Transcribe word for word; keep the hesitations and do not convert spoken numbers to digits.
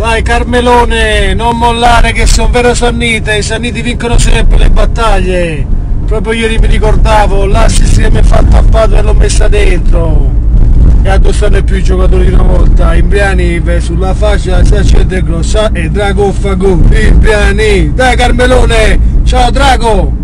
Dai Carmelone, non mollare che sono vero Sannite, i Sanniti vincono sempre le battaglie. Proprio ieri mi ricordavo, l'assist che mi ha fatto a Padova e l'ho messa dentro. E addosso non è più i giocatori di una volta. Imbriani beh, sulla faccia si accende grossa e Drago fa gol. Imbriani, dai Carmelone, ciao Drago!